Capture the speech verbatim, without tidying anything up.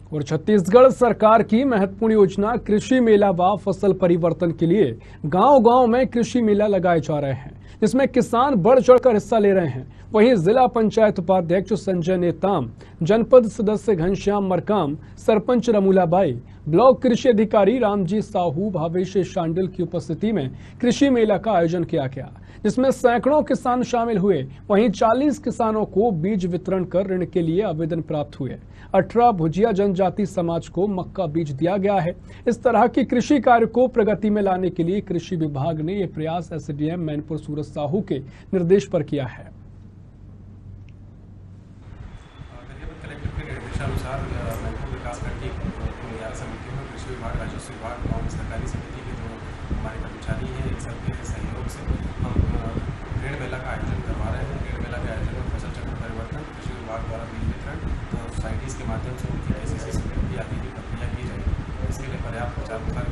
और छत्तीसगढ़ सरकार की महत्वपूर्ण योजना कृषि मेला व फसल परिवर्तन के लिए गांव-गांव में कृषि मेला लगाए जा रहे हैं, जिसमें किसान बढ़ चढ़कर हिस्सा ले रहे हैं। वहीं जिला पंचायत उपाध्यक्ष संजय नेताम, जनपद सदस्य घनश्याम मरकाम, सरपंच रमूलाबाई, ब्लॉक कृषि अधिकारी रामजी साहू, भावेश शांडिल की उपस्थिति में कृषि मेला का आयोजन किया गया, जिसमें सैकड़ों किसान शामिल हुए। वहीं चालीस किसानों को बीज वितरण कर ऋण के लिए आवेदन प्राप्त हुए। अठारह भुजिया जनजाति समाज को मक्का बीज दिया गया है। इस तरह की कृषि कार्य को प्रगति में लाने के लिए कृषि विभाग ने यह प्रयास एसडीएम मैनपुर सूरज साहू के निर्देश पर किया है। कलेक्टर के निर्देशानुसार मैनपुर विकास खंड की ग्यारह समितियों में कृषि विभाग, राजस्व विभाग और सरकारी समिति के जो हमारे कर्मचारी हैं, इन सबके सहयोग से हम ऋण मेला का आयोजन करवा रहे हैं। ऋण मेला के आयोजन में फसल चक्र परिवर्तन, कृषि विभाग द्वारा बीज वितरण और सोसाइटीज़ के माध्यम से उनकी केसीसी स्वीकृति आदि की प्रक्रिया की जाएगी। इसके लिए पर्याप्त प्रचार प्रसार